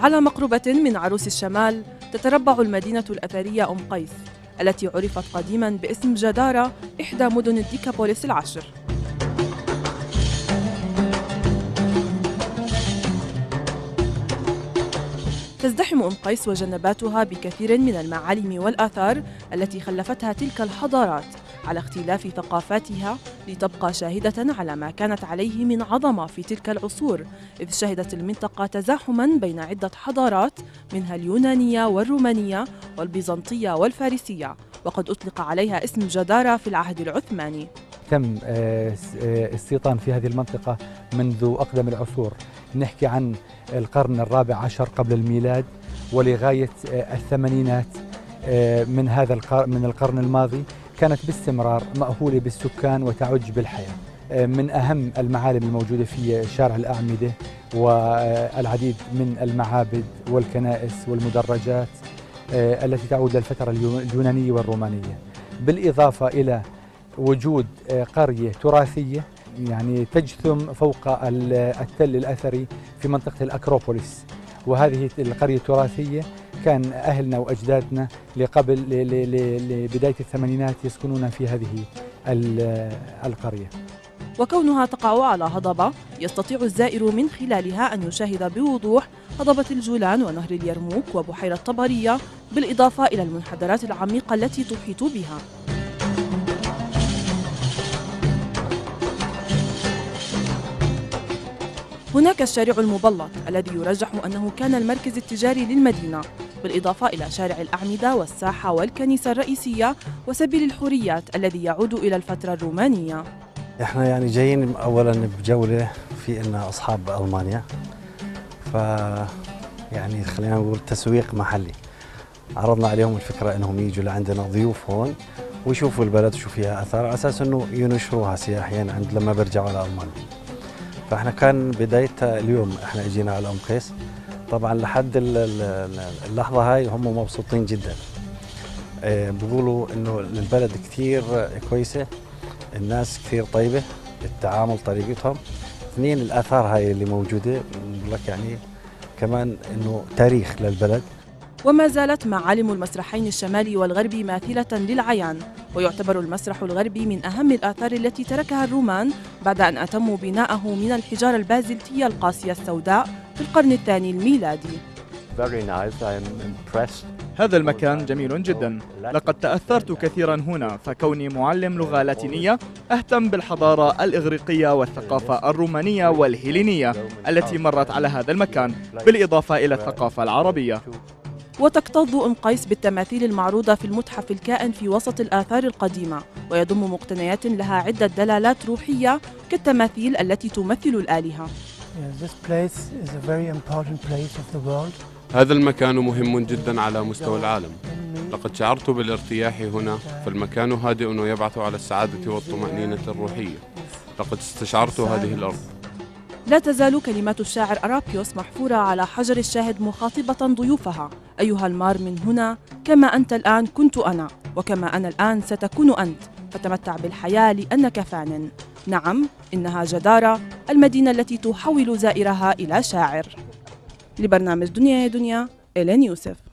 على مقربة من عروس الشمال تتربع المدينة الأثرية أم قيس التي عرفت قديماً باسم جدارة، إحدى مدن الديكابوليس العشر. تزدحم أم قيس وجنباتها بكثير من المعالم والآثار التي خلفتها تلك الحضارات على اختلاف ثقافاتها، لتبقى شاهدة على ما كانت عليه من عظمة في تلك العصور، إذ شهدت المنطقة تزاحماً بين عدة حضارات منها اليونانية والرومانية والبيزنطية والفارسية، وقد أطلق عليها اسم جدارة في العهد العثماني. تم استيطان في هذه المنطقة منذ أقدم العصور، نحكي عن القرن الرابع عشر قبل الميلاد ولغاية الثمانينات من القرن الماضي، كانت باستمرار مأهولة بالسكان وتعج بالحياة. من أهم المعالم الموجودة في شارع الأعمدة والعديد من المعابد والكنائس والمدرجات التي تعود للفترة اليونانية والرومانية، بالإضافة إلى وجود قرية تراثية يعني تجثم فوق التل الأثري في منطقة الأكروبوليس، وهذه القرية التراثية كان أهلنا وأجدادنا لبداية الثمانينات يسكنون في هذه القرية. وكونها تقع على هضبة يستطيع الزائر من خلالها أن يشاهد بوضوح هضبة الجولان ونهر اليرموك وبحيرة طبرية، بالإضافة إلى المنحدرات العميقة التي تحيط بها. هناك الشارع المبلط الذي يرجح أنه كان المركز التجاري للمدينة، بالإضافة إلى شارع الأعمدة والساحة والكنيسة الرئيسية وسبيل الحريات الذي يعود إلى الفترة الرومانية. احنا يعني جايين اولا بجولة في إن اصحاب المانيا، ف يعني خلينا نقول تسويق محلي. عرضنا عليهم الفكرة انهم يجوا لعندنا ضيوف هون ويشوفوا البلد وشو فيها اثار، على اساس انه ينشروها سياحيا عند لما بيرجعوا على المانيا. فاحنا كان بدايتها اليوم احنا اجينا على ام قيس، طبعا لحد اللحظة هاي هم مبسوطين جدا. بيقولوا انه البلد كثير كويسة، الناس كثير طيبة، التعامل طريقتهم. اثنين الآثار هاي اللي موجودة بقول لك يعني كمان انه تاريخ للبلد. وما زالت معالم المسرحين الشمالي والغربي ماثلة للعيان، ويعتبر المسرح الغربي من أهم الآثار التي تركها الرومان بعد أن أتموا بناءه من الحجارة البازلتية القاسية السوداء في القرن الثاني الميلادي. هذا المكان جميل جدا، لقد تأثرت كثيرا هنا، فكوني معلم لغة لاتينية أهتم بالحضارة الإغريقية والثقافة الرومانية والهيلينية التي مرت على هذا المكان، بالإضافة إلى الثقافة العربية. وتكتظ أم قيس بالتماثيل المعروضة في المتحف الكائن في وسط الآثار القديمة، ويضم مقتنيات لها عدة دلالات روحية كالتماثيل التي تمثل الآلهة. هذا المكان مهم جدا على مستوى العالم. لقد شعرت بالارتياح هنا، فالمكان هادئ ويبعث على السعادة والطمأنينة الروحية. لقد استشعرت هذه الأرض. لا تزال كلمات الشاعر أرابيوس محفورة على حجر الشاهد مخاطبة ضيوفها: أيها المار من هنا، كما أنت الآن كنت أنا، وكما أنا الآن ستكون أنت، فتمتع بالحياة لأنك فان. نعم، إنها جدارة، المدينة التي تحول زائرها إلى شاعر. لبرنامج دنيا يا دنيا، إلين يوسف.